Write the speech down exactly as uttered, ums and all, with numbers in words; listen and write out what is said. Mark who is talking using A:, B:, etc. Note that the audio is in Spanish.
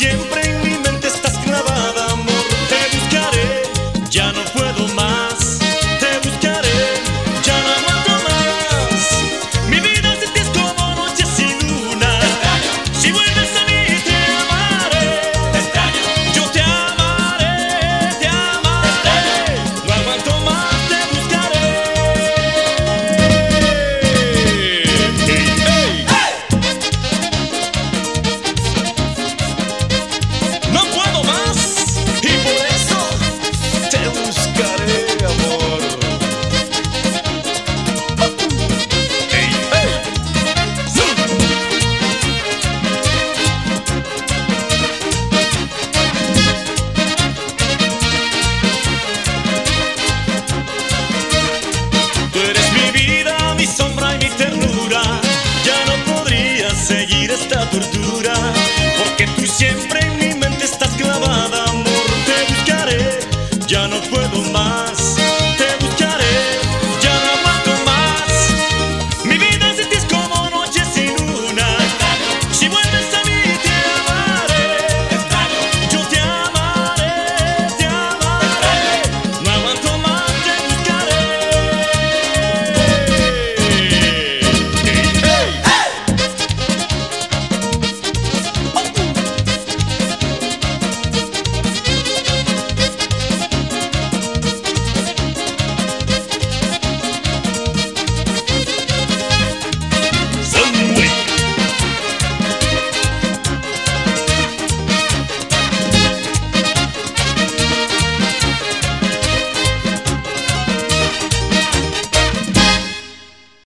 A: siempre en mi mente estás clavada, amor. Te buscaré, ya no puedo más. Te buscaré, ya no aguanto más. Mi vida sin ti es como noche sin luna.
B: Te extraño.
A: Si vuelves a mí te amaré.
B: Te extraño.
A: Yo te amaré, te amaré. No aguanto más, te buscaré. Hey, hey. No puedo más y por eso te buscaré, amor. Hey, hey. Tú eres mi vida, mi sombra y mi ternura. Ya no podría seguir esta tortura, porque tú siempre